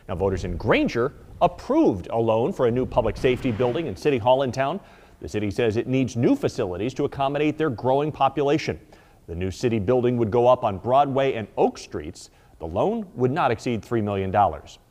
Now, voters in Granger approved a loan for a new public safety building in City Hall in town. The city says it needs new facilities to accommodate their growing population. The new city building would go up on Broadway and Oak Streets. The loan would not exceed $3 million.